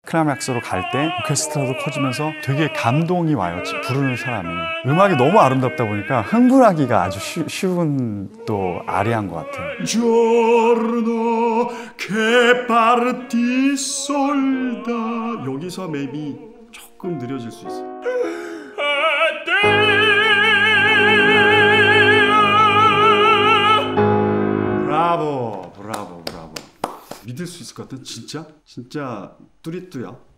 클라이맥스로 갈 때 오케스트라도 커지면서 되게 감동이 와요. 부르는 사람이. 음악이 너무 아름답다 보니까 흥분하기가 아주 쉬운 또 아리아인 것 같아요. Giorno che parti solda. 여기서 maybe 조금 느려질 수 있어요. 브라보. 믿을 수 있을 것 같아. 진짜 뚜리뚜야.